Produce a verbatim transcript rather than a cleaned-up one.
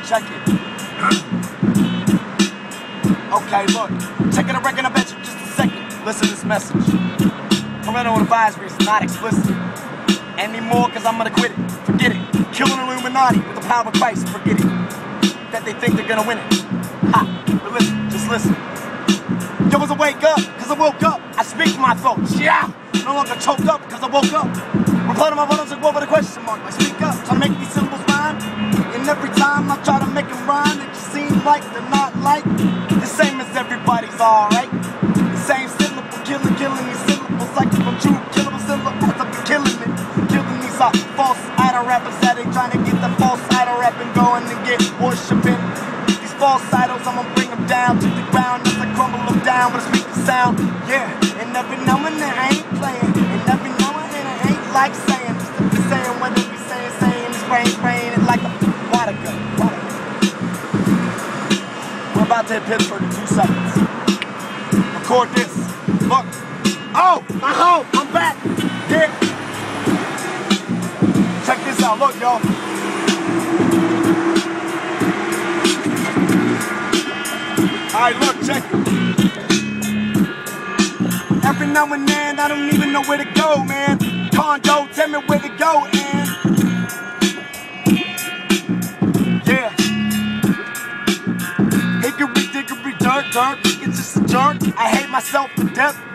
check it. Okay, look, check it a record, I bet you just a second. Listen to this message. Parental advisory is not explicit anymore, cause I'm gonna quit it. Forget it. Killing Illuminati with the power of Christ. Forget it. That they think they're gonna win it. Ha! But listen, just listen. Yo, was I wake up, cause I woke up. I speak my thoughts, yeah! No longer choked up, cause I woke up. Reply to my words and go over the question mark. I speak up, try to make these syllables rhyme. And every time I try to make them rhyme, it just seems like they're not like the same as everybody's alright. The same syllable, killing, killing these syllables like a true killable syllable. As I've been killing it, killing these uh, false idol rappers that ain't trying to get the false idol rapping going and get worshiping. These false idols, I'm gonna bring them down to the ground as I crumble them down with a speaker sound. Yeah, and every now and then I ain't playing, and every now and then I ain't like saying, just to be saying what they be saying, saying it's rain, rain, it's like a water gun, water gun. We're about to hit Pittsburgh in two seconds. Record this. Look. Oh, I'm home. I'm back. Yeah. Check this out. Look, y'all. Alright, look, check it. Every now and then, I don't even know where to go, man. Condo, tell me where to go, and yeah. Hickory, dickory, dirt, dirt, it's just a jerk. I hate myself to death.